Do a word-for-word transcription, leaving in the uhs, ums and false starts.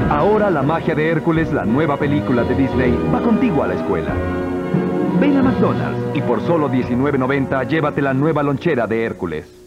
Ahora la magia de Hércules, la nueva película de Disney, va contigo a la escuela. Ven a McDonald's y por solo diecinueve noventa llévate la nueva lonchera de Hércules.